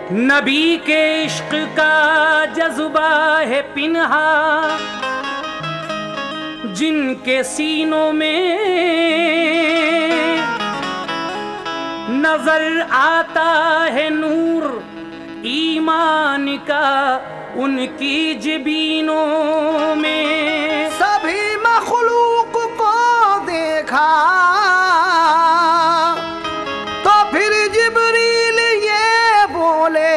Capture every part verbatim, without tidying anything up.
नबी के इश्क का जज्बा है पिन्हा, जिनके सीनों में नजर आता है नूर ईमान का उनकी जबीनों में। सभी मखलूक को देखा तो फिर जिब्रील ये बोले,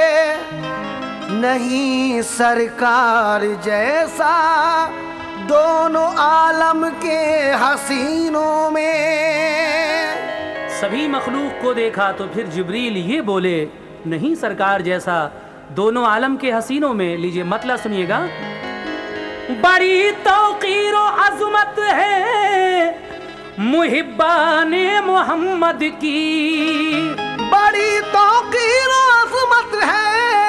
नहीं सरकार जैसा दोनों आलम के हसीनों में। सभी मखलूक को देखा तो फिर जिब्रील ये बोले, नहीं सरकार जैसा दोनों आलम के हसीनों में। लीजिए मतलब सुनिएगा। बड़ी तौकीर और अज़मत है मुहिब्बाने मोहम्मद की, बड़ी तौकीर और अज़मत है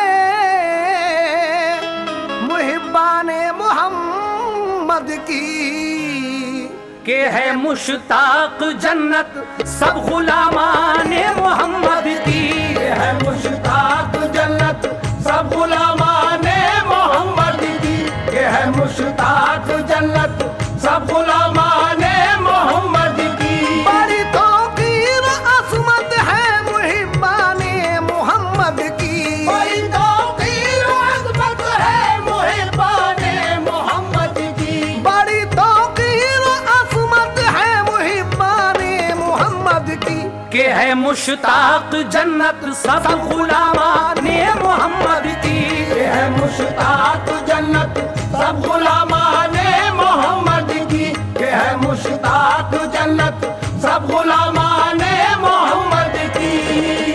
मुहिब्बाने मोहम्मद की, के है मुश्ताक जन्नत सब गुलामाने मोहम्मद की, के है मुश्ताक जन्नत सब गुलामाने मोहम्मद की, के है मुश्ताक जन्नत सब गुलामाने मोहम्मद की। बड़ी तौकीर अज़मत है मुहिब्बाने मोहम्मद की, बड़ी तौकीर अज़मत है मुहिब्बाने मोहम्मद की, बड़ी तौकीर अज़मत है मुहिब्बाने मोहम्मद की, के है मुश्ताक जन्नत सब गुलामाने मोहम्मद की, के है मुश्ताक जन्नत सब गुलामाने मोहम्मद की, के है मुश्ताक जन्नत सब गुलामाने मोहम्मद की।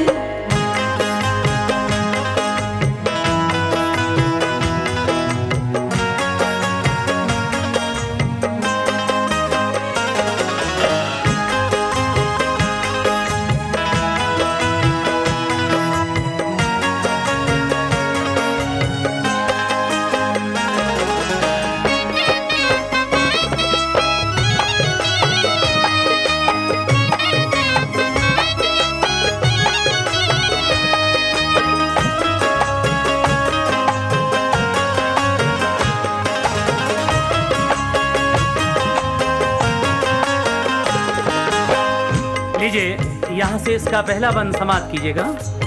लीजिए यहां से इसका पहला बंद समाप्त कीजिएगा।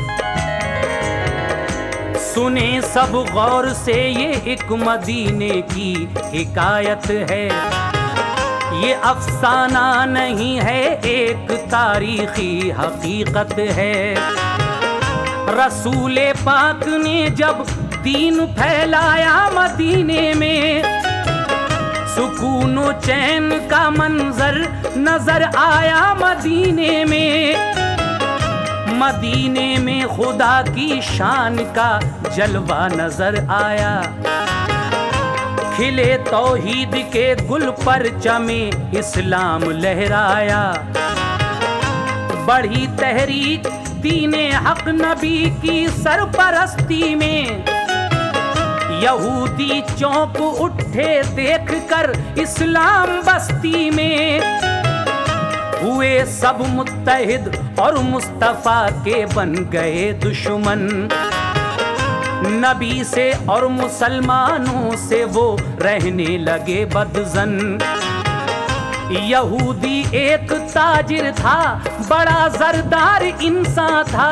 सुने सब गौर से ये एक मदीने की हिकायत है, ये अफसाना नहीं है एक तारीखी हकीकत है। रसूले पाक ने जब दीन फैलाया मदीने में, सुकून चैन का मंजर नजर आया मदीने में, मदीने में खुदा की शान का जलवा नजर आया। खिले तौहीद के गुल पर चमे इस्लाम लहराया, बढ़ी तहरीक दीने हक नबी की सरपरस्ती में। यहूदी चौंक उठे देख कर इस्लाम बस्ती में, हुए सब मुत्तहिद और मुस्तफा के बन गए दुश्मन। नबी से और मुसलमानों से वो रहने लगे बदजन। यहूदी एक ताजिर था, बड़ा जरदार इंसान था,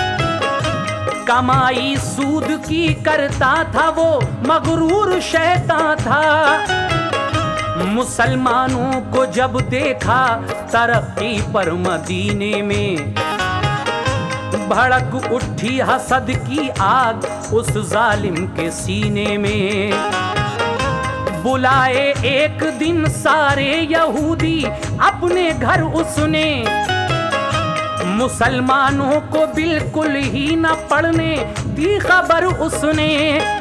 कमाई सूद की करता था वो मगरूर शैतान था। मुसलमानों को जब देखा तरक्की पर मदीने में, भड़क उठी हसद की आग उस जालिम के सीने में। बुलाए एक दिन सारे यहूदी अपने घर उसने, मुसलमानों को बिल्कुल ही न पड़ने दी खबर उसने।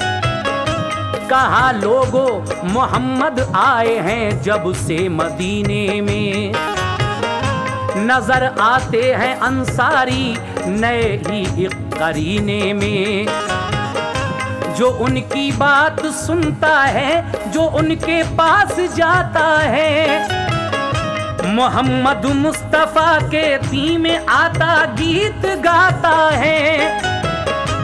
कहा लोगों मोहम्मद आए हैं जब से मदीने में, नजर आते हैं अंसारी नए ही एक करीने में। जो उनकी बात सुनता है, जो उनके पास जाता है, मोहम्मद मुस्तफा के दी में आता गीत गाता है।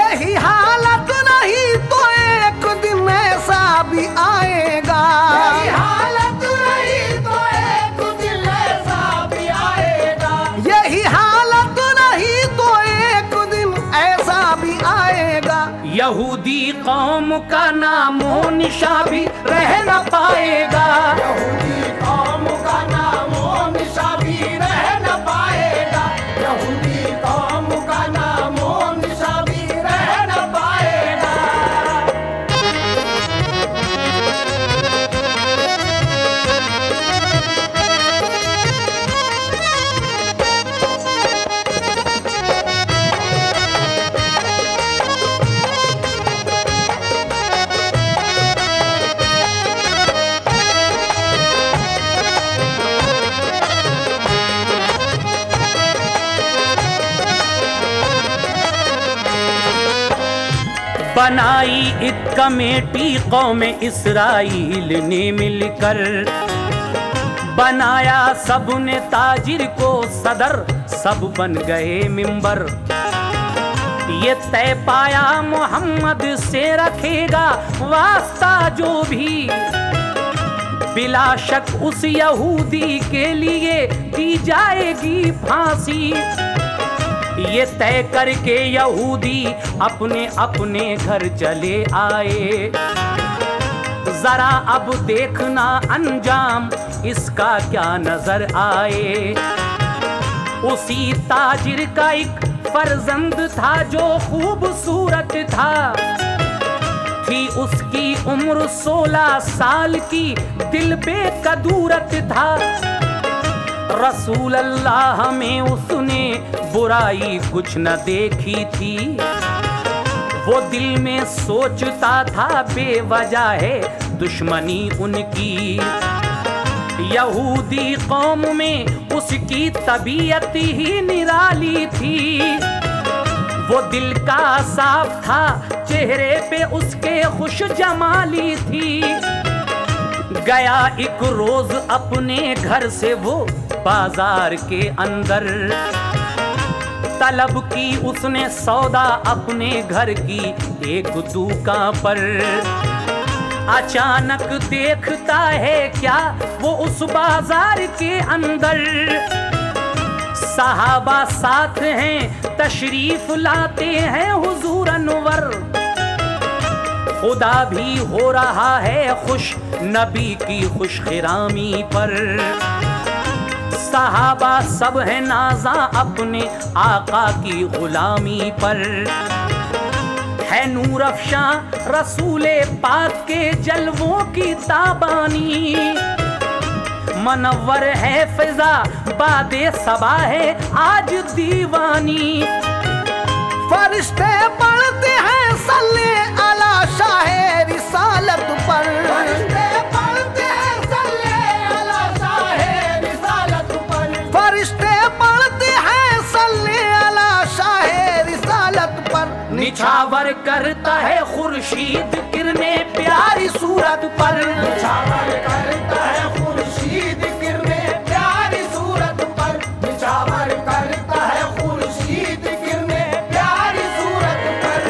यही हालत नहीं तो एक दिन ऐसा भी आएगा। यही हालत नहीं तो एक दिन ऐसा भी आएगा। यही हालत नहीं तो एक दिन ऐसा भी आएगा। यहूदी कौम का नामो निशा भी रह न पाएगा। यहूदी कौम का नामो निशा भी रह न पाएगा। यहूदी कौम का नामो निशा भी रह न पाएगा। बनाई एक कमेटी कौम इसराइल ने मिलकर, बनाया सबने ताजिर को सदर, सब बन गए मिंबर। ये तय पाया मोहम्मद से रखेगा वास्ता जो भी, बिला शक उस यहूदी के लिए दी जाएगी फांसी। ये तय करके यहूदी अपने अपने घर चले आए। जरा अब देखना अंजाम इसका क्या नजर आए। उसी ताजिर का एक फर्जंद था जो खूबसूरत था, थी उसकी उम्र सोलह साल की, दिल पे कदूरत था। रसूल अल्लाह में उसने बुराई कुछ न देखी थी, वो दिल में सोचता था बेवजह है दुश्मनी उनकी। यहूदी कौम में उसकी तबीयत ही निराली थी, वो दिल का साफ था, चेहरे पे उसके खुश जमाली थी। गया एक रोज अपने घर से वो बाजार के अंदर, तलब की उसने सौदा अपने घर की एक दुकान पर। अचानक देखता है क्या वो उस बाजार के अंदर, सहाबा साथ हैं तशरीफ लाते हैं हुजूर अनवर। खुदा भी हो रहा है खुश नबी की खुशखिरामी पर। सहाबा सब है नाजा अपने आका की गुलामी पर। है नूर अफशा रसूले पाक के जलवों की ताबानी, मनव्वर है फिजा बादे सबा है आज दीवानी। फरिश्ते पढ़ते हैं सल्ले अला शाहे रिसालत पर। फरिश्ते पढ़ते हैं सल्ले अला शाहे रिसालत पर। फरिश्ते पढ़ते हैं सल्ले अला शाहे रिसालत पर। निछावर करता है खुर्शीद किरने प्यारी सूरत पर। निछावर करता है खुर्शीद किरने प्यारी सूरत पर। निछावर करता है खुर्शीद किरने प्यारी सूरत पर।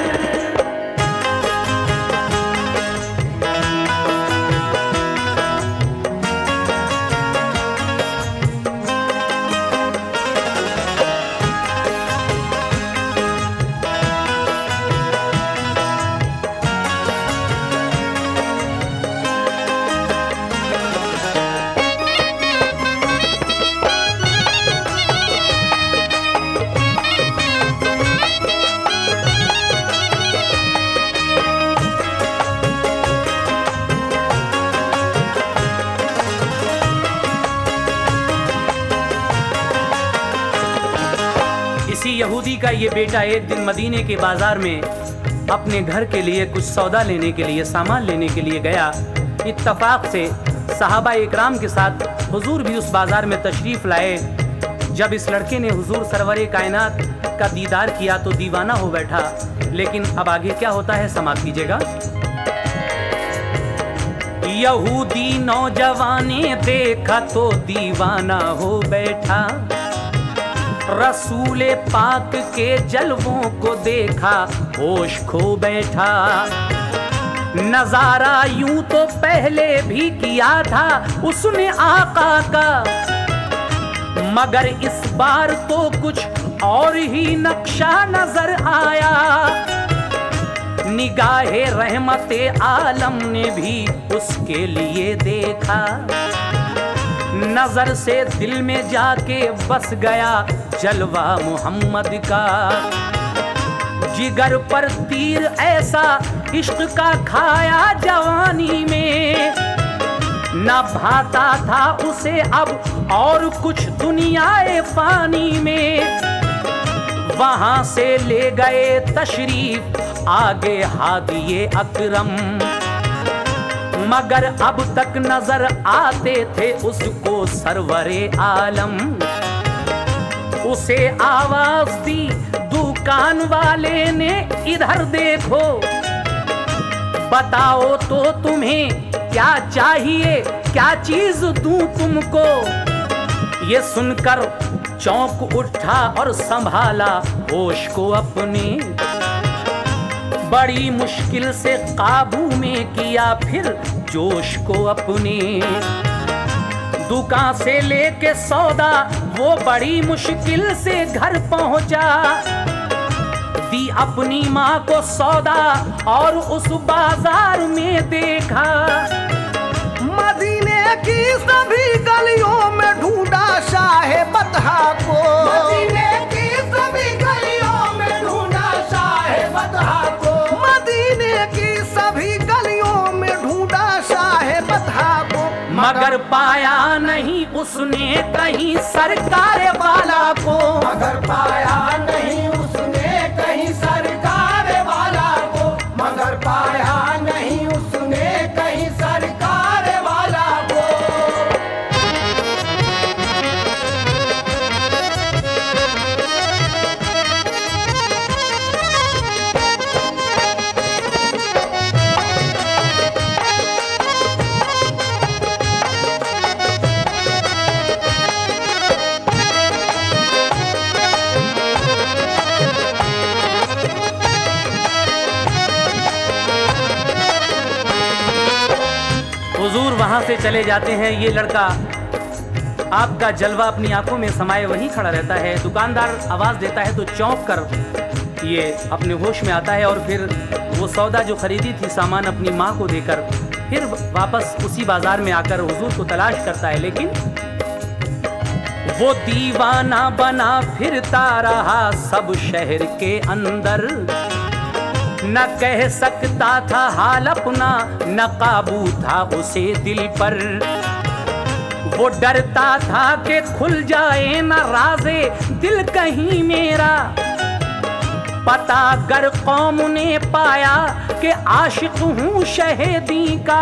इसी यहूदी का ये बेटा एक दिन मदीने के बाजार में अपने घर के लिए कुछ सौदा लेने के लिए, सामान लेने के लिए गया। इत्तफाक से सहाबा इकराम के साथ हुजूर भी उस बाजार में तशरीफ लाए। जब इस लड़के ने हुजूर सरवरे कायनात का दीदार किया तो दीवाना हो बैठा। लेकिन अब आगे क्या होता है समाप्त कीजिएगा। यहूदी नौजवाने देखा तो दीवाना हो बैठा, रसूले पाक के जलवों को देखा होश खो बैठा। नजारा यूं तो पहले भी किया था उसने आका का, मगर इस बार तो कुछ और ही नक्शा नजर आया। निगाहे रहमते आलम ने भी उसके लिए देखा, नजर से दिल में जाके बस गया जलवा मोहम्मद का। जिगर पर तीर ऐसा इश्क का खाया जवानी में, न भाता था उसे अब और कुछ दुनियाए फानी में। वहां से ले गए तशरीफ आगे हादिए अकरम, मगर अब तक नजर आते थे उसको सरवरे आलम। उसे आवाज दी दुकान वाले ने, इधर देखो बताओ तो तुम्हें क्या चाहिए, क्या चीज दूं तुमको। ये सुनकर चौंक उठा और संभाला होश को अपने, बड़ी मुश्किल से काबू में किया फिर जोश को अपने। दुकान से लेके सौदा वो बड़ी मुश्किल से घर पहुंचा, दी अपनी माँ को सौदा और उस बाजार में देखा। मदीने की सभी गलियों में ढूंढा शाहे बतहा को, मदीने की सभी गलियों में ढूंढा शाहे बतहा को, मदीने की सभी गलियों में ढूंढा शाहे बतहा को, मगर पाया नहीं उसने कहीं सरकार वाला को। मगर पाया नहीं उसने कहीं सरकार वाला को, मगर पाया नहीं उसने कहीं सरकार वाला को। हुजूर वहां से चले जाते हैं। ये लड़का आपका जलवा अपनी आंखों में समाये वहीं खड़ा रहता है। दुकानदार आवाज देता है तो चौंक कर ये अपने होश में आता है और फिर वो सौदा जो खरीदी थी सामान अपनी माँ को देकर फिर वापस उसी बाजार में आकर हुजूर को तलाश करता है। लेकिन वो दीवाना बना फिरता रहा सब शहर के अंदर, न कह सकता था हाल अपना, न काबू था उसे दिल पर। वो डरता था कि खुल जाए न राज़े दिल कहीं मेरा, पता गर कौम ने पाया कि आशिक हूँ शहीदी का।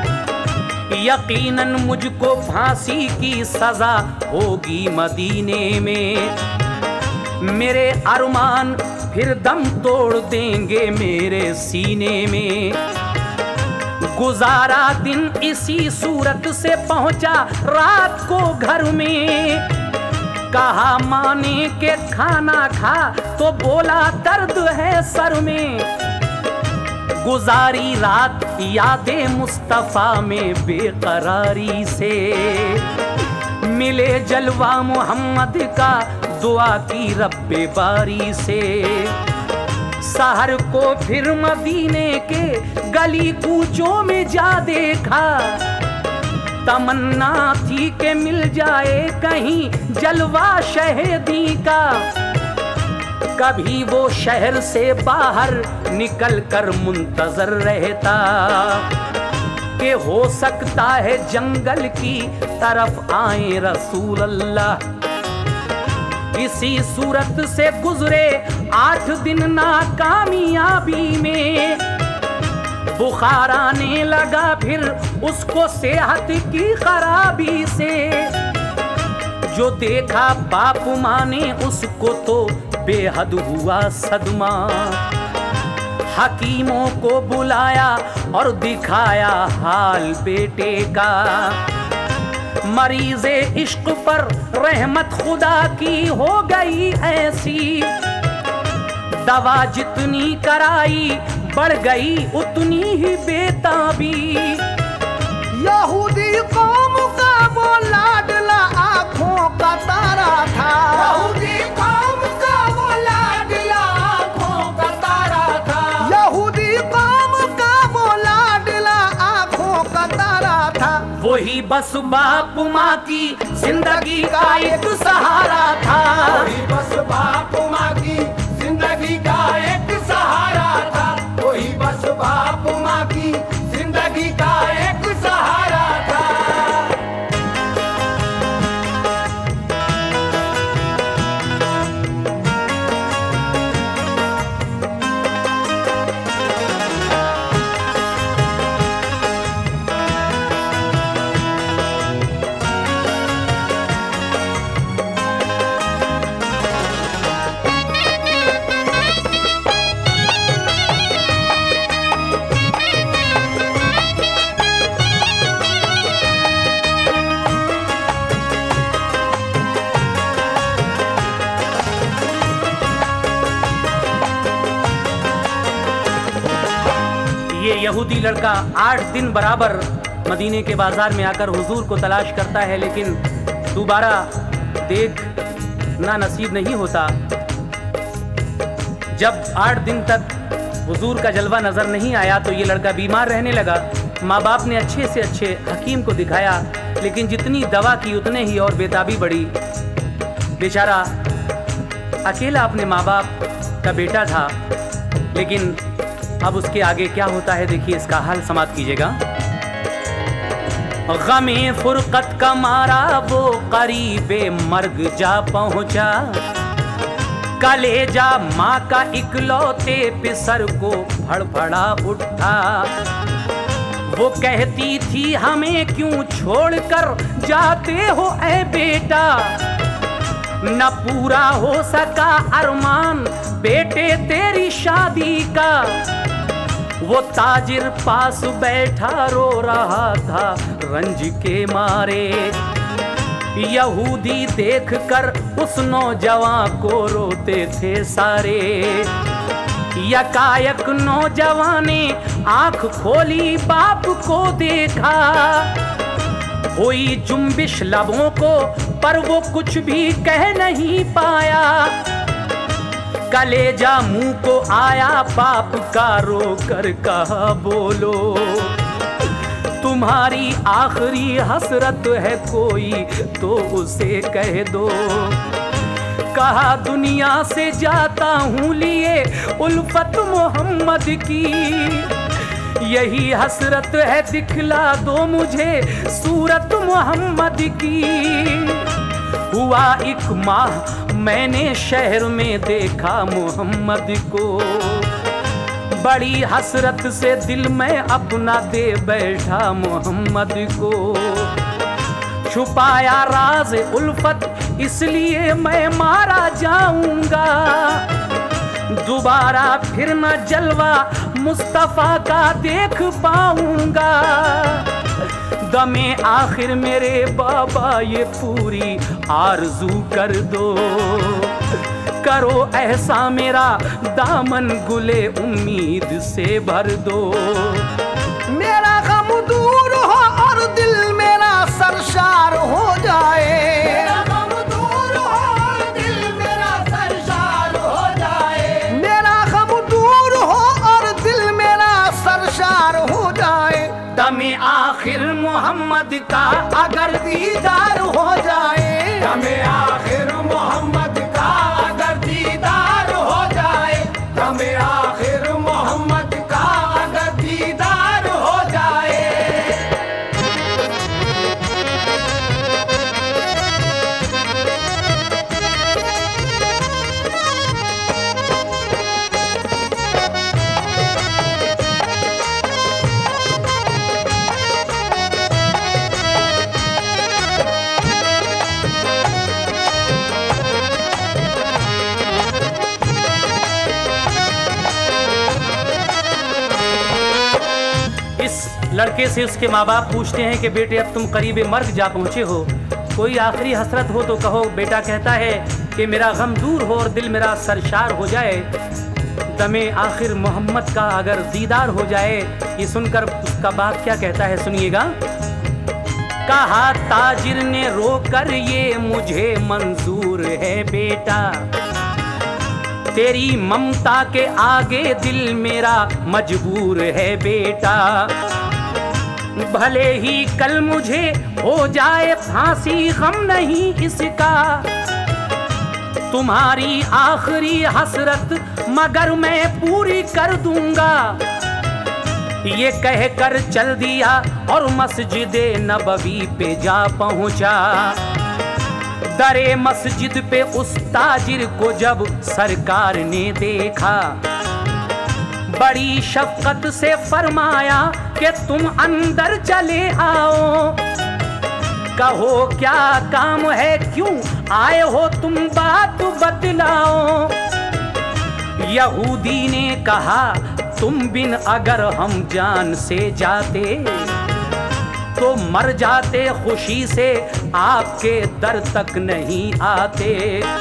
यकीनन मुझको फांसी की सजा होगी मदीने में, मेरे अरमान फिर दम तोड़ देंगे मेरे सीने में। गुजारा दिन इसी सूरत से पहुंचा रात को घर में, कहा माने के खाना खा तो बोला दर्द है सर में। गुजारी रात यादे मुस्तफा में बेकरारी से, मिले जलवा मोहम्मद का दुआ की रब्बे बारी से। सहर को फिर मदीने के गली कूचों में जा देखा, तमन्ना थी कि मिल जाए कहीं जलवा शहीदी का। कभी वो शहर से बाहर निकल कर मुंतजर रहता कि हो सकता है जंगल की तरफ आए रसूल अल्लाह। इसी सूरत से गुजरे आठ दिन नाकामयाबी में, बुखार आने लगा फिर उसको सेहत की खराबी से। जो देखा बाप माँ ने उसको तो बेहद हुआ सदमा, हकीमों को बुलाया और दिखाया हाल बेटे का। मरीज़े इश्क पर रहमत खुदा की हो गई ऐसी, दवा जितनी कराई बढ़ गई उतनी ही बेताबी। यहूदी कौम का वो लाडला आंखों का तारा था, यहूदी कौम का वो लाडला आँखों का तारा था, यहूदी कौम का वो लाडला आंखों का तारा था। वही बस बाप माँ की जिंदगी का एक सहारा था, वही बस बाप माँ की जिंदगी का एक सहारा था, वही बस बाप माँ की जिंदगी का एक सहारा था। ये यहूदी लड़का आठ दिन बराबर मदीने के बाजार में आकर हुजूर को तलाश करता है, लेकिन दोबारा देख ना नसीब नहीं होता। जब आठ दिन तक हुजूर का जलवा नजर नहीं आया तो ये लड़का बीमार रहने लगा। माँ बाप ने अच्छे से अच्छे हकीम को दिखाया, लेकिन जितनी दवा की उतने ही और बेताबी बढ़ी। बेचारा अकेला अपने माँ बाप का बेटा था, लेकिन अब उसके आगे क्या होता है देखिए, इसका हाल समाप्त कीजिएगा। गमे फुरकत का मारा वो करीबे मर्ग जा पहुंचा, कलेजा माँ का इकलौते पिसर को फड़फड़ा उठा। वो कहती थी हमें क्यों छोड़कर जाते हो ऐ बेटा, न पूरा हो सका अरमान बेटे तेरी शादी का। वो ताजिर पास बैठा रो रहा था रंज के मारे, यहूदी देखकर उस नौजवान को रोते थे सारे। यकायक नौजवान ने आंख खोली बाप को देखा, हुई जुम्बिश लबों को पर वो कुछ भी कह नहीं पाया। कलेजा मुंह को आया बाप का रो कर कहा बोलो, तुम्हारी आखिरी हसरत है कोई तो उसे कह दो। कहा दुनिया से जाता हूँ लिए उल्फत मोहम्मद की, यही हसरत है दिखला दो मुझे सूरत मोहम्मद की। हुआ एक माह मैंने शहर में देखा मोहम्मद को, बड़ी हसरत से दिल में अपना दे बैठा मोहम्मद को। छुपाया राज उल्फत इसलिए मैं मारा जाऊंगा, दोबारा फिर न जलवा मुस्तफा का देख पाऊंगा। दमे आखिर मेरे बाबा ये पूरी आरजू कर दो, करो ऐसा मेरा दामन गुले उम्मीद से भर दो। मेरा गम दूर हो और दिल मेरा सरशार हो जाए, मेरा गम दूर हो और दिल मेरा सरशार हो जाए, मेरा गम दूर हो और दिल मेरा सरशार हो जाए। दमे आखिर मोहम्मद का अगर दीदार हो जाए, हमें आखिर मोहम्मद का अगर दीदार हो जाए, हमें आखिर मोहम्मद का अगर दीदार हो जाए। लड़के से उसके माँ बाप पूछते हैं कि बेटे अब तुम करीब मर्ग जा पहुँचे हो, कोई आखिरी हसरत हो तो कहो। बेटा कहता है कि मेरा गम दूर हो और दिल मेरा सरशार हो जाए, दमे आखिर मोहम्मद का अगर दीदार हो जाए। ये सुनकर उसका बाप क्या कहता है, सुनिएगा। कहा ताजिर ने रोकर ये मुझे मंजूर है बेटा, तेरी ममता के आगे दिल मेरा मजबूर है बेटा। भले ही कल मुझे हो जाए फांसी गम नहीं इसका, तुम्हारी आखिरी हसरत मगर मैं पूरी कर दूंगा। ये कहकर चल दिया और मस्जिदे नबवी पे जा पहुंचा। दरे मस्जिद पे उस ताजिर को जब सरकार ने देखा, बड़ी शफकत से फरमाया कि तुम अंदर चले आओ, कहो क्या काम है, क्यों आए हो तुम, बात बतलाओ। यहूदी ने कहा तुम बिन अगर हम जान से जाते तो मर जाते, खुशी से आपके दर तक नहीं आते।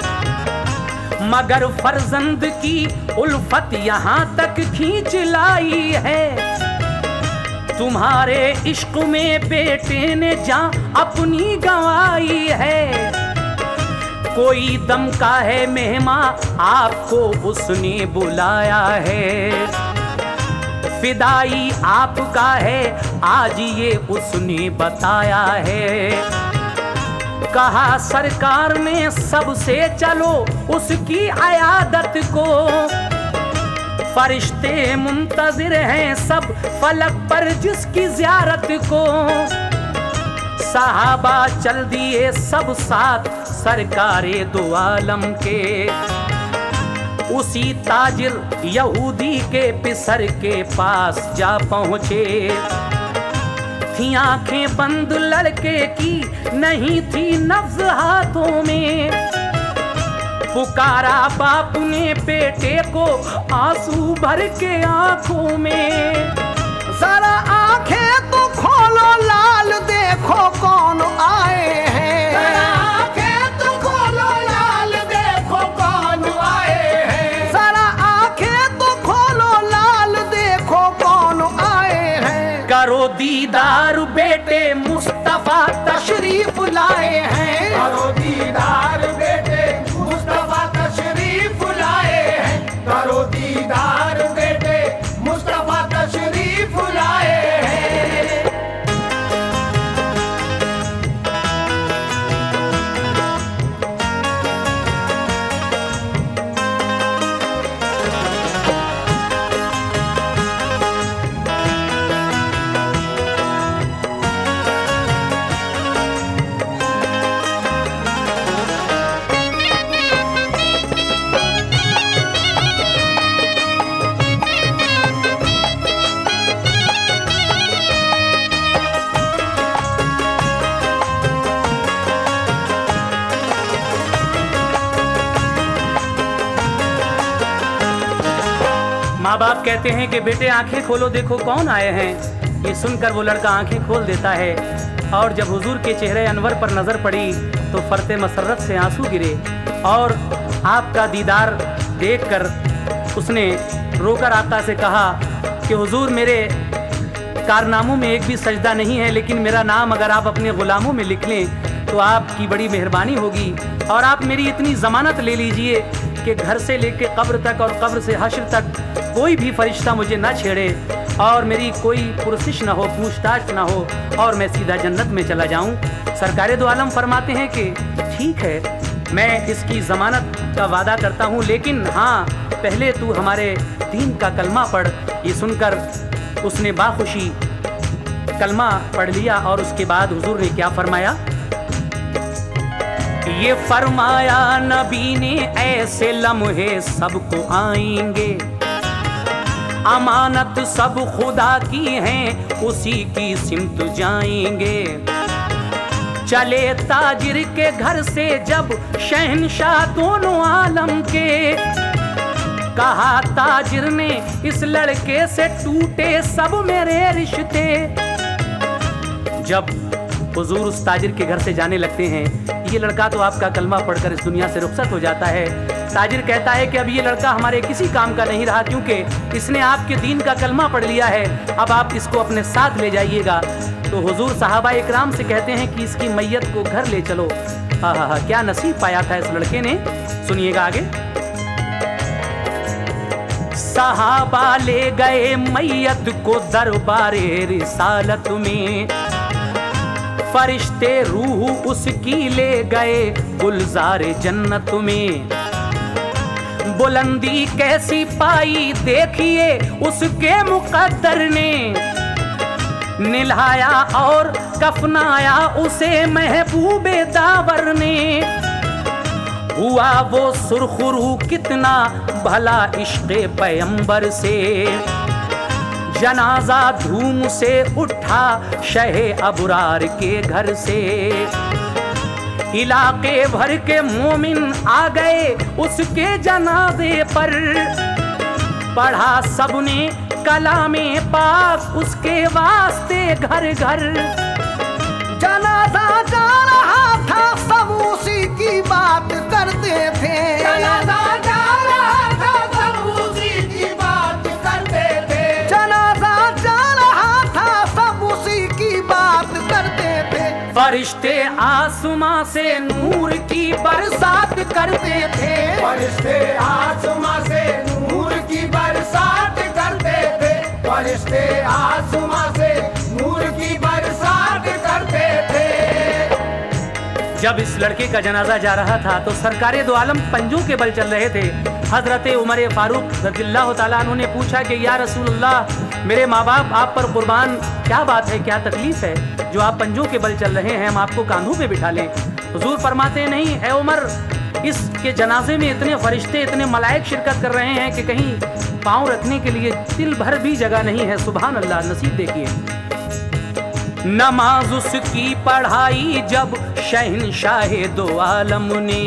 मगर फर्जंद की उल्फत यहाँ तक खींच लाई है, तुम्हारे इश्क में बेटे ने जान अपनी गंवाई है। कोई दम का है मेहमा आपको उसने बुलाया है, फिदाई आपका है आज ये उसने बताया है। कहा सरकार ने सबसे चलो उसकी अयादत को, फरिश्ते मुंतजिर हैं सब फलक पर जिसकी ज़ियारत को। सहाबा चल दिए सब साथ सरकारे दो आलम के, उसी ताजिर यहूदी के पिसर के पास जा पहुँचे। थी आंखें बंद लड़के की, नहीं थी नब्ज हाथों में, पुकारा बाप ने बेटे को आंसू भर के आंखों में। जरा आंखें तो खोलो लाल, देखो कौन आए हैं। जरा आंखें तो खोलो लाल, देखो कौन आए हैं। जरा आंखें तो खोलो लाल, देखो कौन आए हैं। करो दीदार बेटे मुस्तफा तशरीफ लाए हैं। करो दीदार बेटे मुस्तफा तशरीफ लाए हैं। करो दीदार बेटे मुस्तफा तशरीफ लाए हैं। माँ बाप कहते हैं कि बेटे आंखें खोलो देखो कौन आए हैं। ये सुनकर वो लड़का आंखें खोल देता है और जब हुजूर के चेहरे अनवर पर नजर पड़ी तो फरते मसरत से आंसू गिरे और आपका दीदार देखकर उसने रोकर आका से कहा कि हुजूर मेरे कारनामों में एक भी सजदा नहीं है, लेकिन मेरा नाम अगर आप अपने गुलामों में लिख लें तो आपकी बड़ी मेहरबानी होगी और आप मेरी इतनी ज़मानत ले लीजिए कि घर से लेके कब्र तक और कब्र से हश्र तक कोई भी फरिश्ता मुझे ना छेड़े और मेरी कोई पुरसिश ना हो, पूछताछ ना हो और मैं सीधा जन्नत में चला जाऊं। सरकारे दो आलम फरमाते हैं कि ठीक है, मैं इसकी ज़मानत का वादा करता हूं, लेकिन हाँ पहले तू हमारे दीन का कलमा पढ़। ये सुनकर उसने बाखुशी कलमा पढ़ लिया और उसके बाद हुजूर ने क्या फरमाया, ये फरमाया नबी ने ऐसे लम्हे सबको आएंगे, अमानत सब खुदा की हैं उसी की सिमत जाएंगे। चले ताजिर के घर से जब शहनशाह दोनों आलम के, कहा ताजिर ने इस लड़के से टूटे सब मेरे रिश्ते। जब हुजूर उस ताजिर के घर से जाने लगते हैं, ये लड़का तो आपका कलमा पढ़कर इस दुनिया से रुखसत हो जाता है। ताजिर कहता है कि अब ये लड़का हमारे किसी काम का नहीं रहा, क्योंकि इसने आपके दीन का कलमा पढ़ लिया है, अब आप इसको अपने साथ ले जाइएगा। तो हुजूर सहाबा इकराम से कहते हैं कि इसकी मैयत को घर ले चलो। हा हा हा, क्या नसीब पाया था इस लड़के ने, सुनिएगा आगे। सहाबा ले गए मैयत को दरबारे रिसालत में, फरिश्ते रूह उसकी ले गए गुलजारे जन्नत में। बुलंदी कैसी पाई देखिए उसके मुकद्दर ने, निल्हाया और कफनाया उसे महबूबे दावर ने। हुआ वो सुरखरू कितना भला इश्क़े पैगंबर से, जनाजा धूम से उठा शहे अबरार के घर से। इलाके भर के मोमिन आ गए उसके जनाजे पर, पढ़ा सबने कलामे पाक उसके वास्ते घर घर। जनाजा जा रहा था सब उसी की बात करते थे, जनाजा जा रहा था सब उसी की बात करते थे, जनाजा जा रहा था सब उसी की बात करते थे। फरिश्ते आसमां से नूर की बरसात करते थे, फरिश्ते आसमां से नूर की बरसात करते थे, फरिश्ते आसमां से नूर की बरसात करते थे। जब इस लड़के का जनाजा जा रहा था तो सरकारे दो आलम पंजों के बल चल रहे थे। हजरत उमर फारूक रज़ियल्लाहु ताला अन्हु ने पूछा कि या रसूलल्लाह, मेरे माँ बाप आप पर कुर्बान, क्या बात है, क्या तकलीफ है जो आप पंजों के बल चल रहे हैं, हम आपको कांधों पे बिठा लें। हुजूर फरमाते हैं, नहीं ए उमर, इसके जनाजे में इतने फरिश्ते, इतने मलाइक शिरकत कर रहे हैं कि कहीं पाँव रखने के लिए तिल भर भी जगह नहीं है। सुभान अल्लाह, नसीब देखिए। नमाज उसकी पढ़ाई जब शहनशाह दो आलम ने,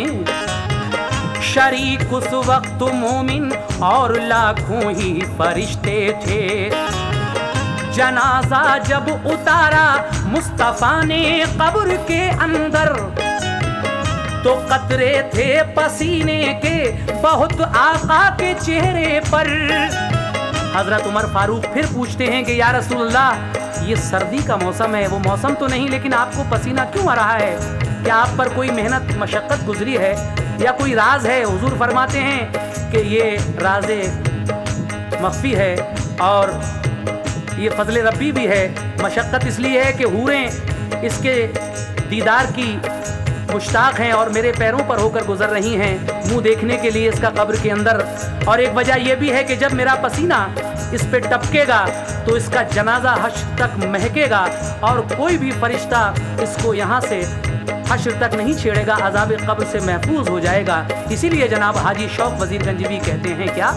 शरीक उस वक्त मोमिन और लाखों ही फरिश्ते थे। जनाजा जब उतारा मुस्तफा ने कब्र के अंदर, तो कतरे थे पसीने के बहुत आका के चेहरे पर। हजरत उमर फारूक फिर पूछते हैं कि या रसूलल्लाह, ये सर्दी का मौसम है, वो मौसम तो नहीं, लेकिन आपको पसीना क्यों आ रहा है? क्या आप पर कोई मेहनत मशक्क़त गुजरी है या कोई राज है? हुजूर फरमाते हैं कि ये राज़े मख्फी है और ये फजल रब्बी भी है। मशक्क़त इसलिए है कि हूरें इसके दीदार की मुश्ताक हैं और मेरे पैरों पर होकर गुजर रही हैं मुंह देखने के लिए इसका कब्र के अंदर। और एक वजह यह भी है कि जब मेरा पसीना इस पे टपकेगा तो इसका जनाजा हश्र तक महकेगा और कोई भी फरिश्ता इसको यहाँ से हश्र तक नहीं छेड़ेगा, अज़ाब कब्र से महफूज हो जाएगा। इसीलिए जनाब हाजी शौक वजीरगंज भी कहते हैं, क्या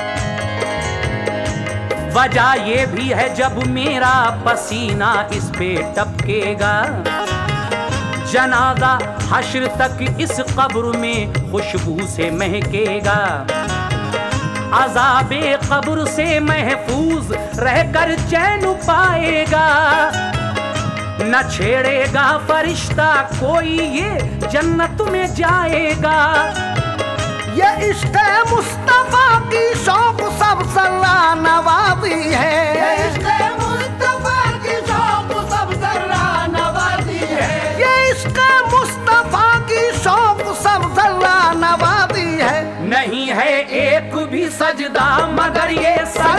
वजह ये भी है जब मेरा पसीना इस पे टपकेगा, जनाजा हश्र तक इस कब्र में खुशबू से महकेगा। अज़ाबे कब्र से महफूज रहकर चैन पाएगा, न छेड़ेगा फरिश्ता कोई ये जन्नत में जाएगा। ये इश्क़ मुस्तफा की शौक सब सल्ला नवाज़ी है, ये इश्क़ मुस्तफा की शौक सब सल्ला नवाज़ी है, ये इश्क़ मुस्तफा की शौक सब सल्ला नवाज़ी है। नहीं है एक भी सजदा मगर ये